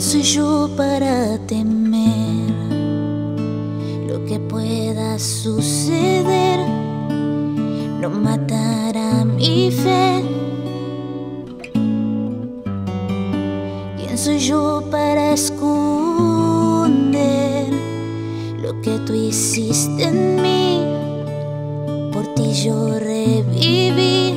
soy yo para temer lo que pueda suceder? No matará mi fe. ¿Quién soy yo para esconder lo que tú hiciste en mí? Por ti yo reviví.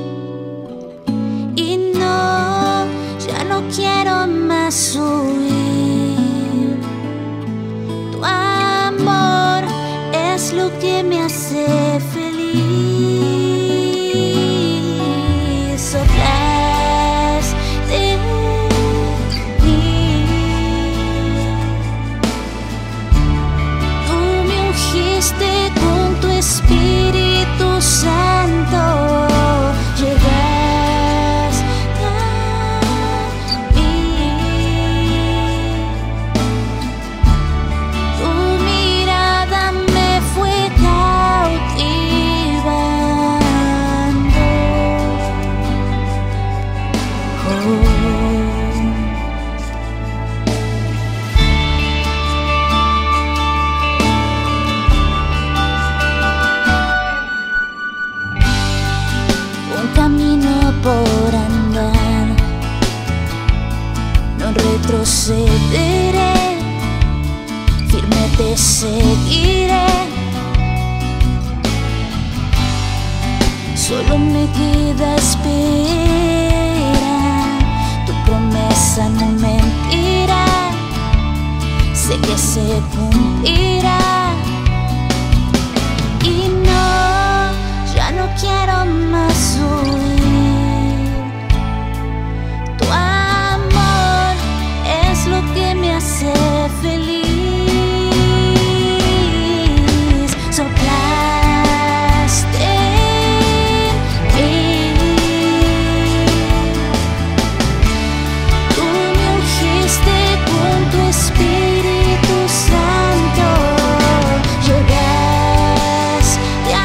Y no, ya no quiero más huir. Tu amor es lo que me hace feliz. Soplaste mí. Tú me ungiste con tu Espíritu Santo. Camino por andar, no retrocederé, firme te seguiré. Solo me queda esperar, tu promesa no mentirá, sé que se cumplirá. Y no, ya no quiero más huir. Tu amor es lo que me hace feliz. Soplaste en mí. Tú me ungiste con tu Espíritu Santo. Llegaste a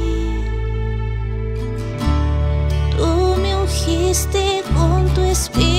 con tu Espíritu.